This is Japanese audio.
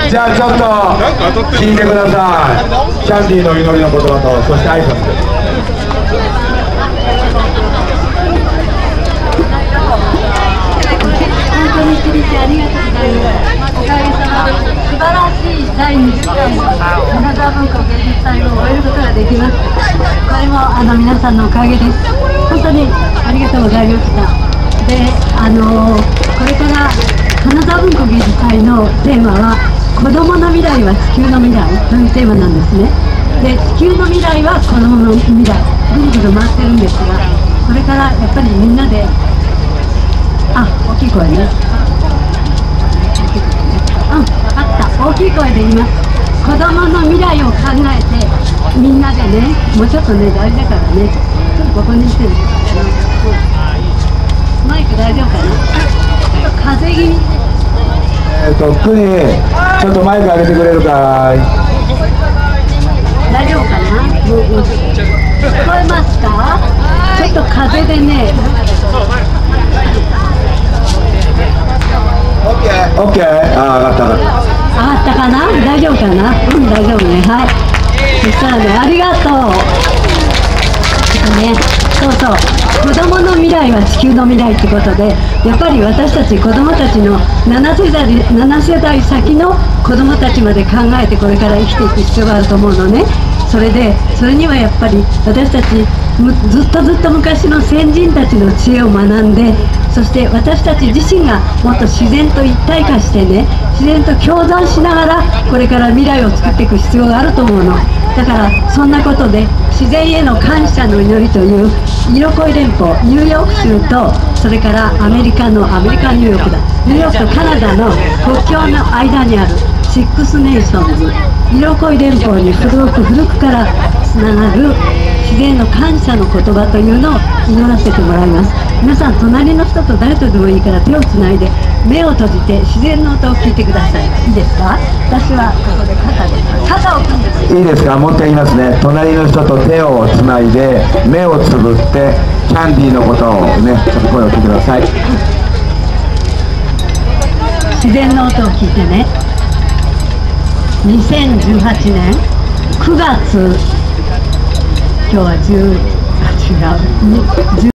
じゃあちょっと聞いてください。キャンディーの祈りの言葉と、そして挨拶です。 本当に一日ありがとうございます。おかげさまで素晴らしい第2次会の金沢文庫芸術祭を終えることができます。これも皆さんのおかげです。本当にありがとうございました。で、これから金沢文庫芸術祭のテーマは子どもの未来は地球の未来というテーマなんですね。で、地球の未来は子どもの未来、ぐるぐる回ってるんですが、これからやっぱりみんなで大きい声ね。分かった。大きい声で言います。子供の未来を考えて、みんなでね、もうちょっとね、大事だからね、ちょっとここにしてる。マイク大丈夫かな？ちょっと風邪気味。 クニちょっとマイク上げてくれるかい？ 大丈夫かな？聞こえますか？ちょっと風でね。 オッケー。上がったかな？大丈夫かな？大丈夫ね。はい。そしたらね、ありがとう。ね、そうそう。子供の未来は地球の未来ってことで、やっぱり私たち子供たちの7世代先の子供たちまで考えてこれから生きていく必要があると思うのね。それにはやっぱり私たちずっと昔の先人たちの知恵を学んで、そして私たち自身がもっと自然と一体化してね、自然と共存しながらこれから未来を作っていく必要があると思うの。だからそんなことで自然への感謝の祈りというイロコイ連邦ニューヨーク州と、それからアメリカニューヨークだ、ニューヨークとカナダの国境の間にあるシックスネーションズイロコイ連邦に古くからつながる自然の感謝の言葉というのを祈らせてもらいます。皆さん隣の人と誰とでもいいから手をつないで目を閉じて自然の音を聞いてください。いいですか？私はここで肩を組んでください。 いいですか？もう一回言いますね。隣の人と手をつないで目をつぶってキャンディーのことをね、ちょっと声を聞いてください。 自然の音を聞いてね。2018年9月、今日は10